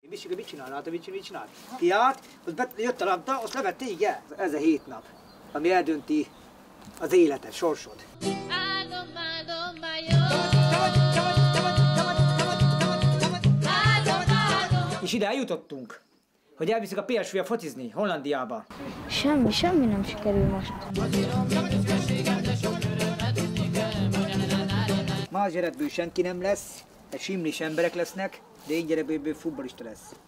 Mit csinál? Látod, mit csinált? Kiállt, jött a labda, azt levette, igen. Ez a 7 nap, ami eldönti az életed, sorsod. És ide eljutottunk, hogy elviszik a PSV-a focizni Hollandiába. Semmi nem sikerül most. Más gyerekből senki nem lesz, egy simlis emberek lesznek, de én gyerekből futballista lesz.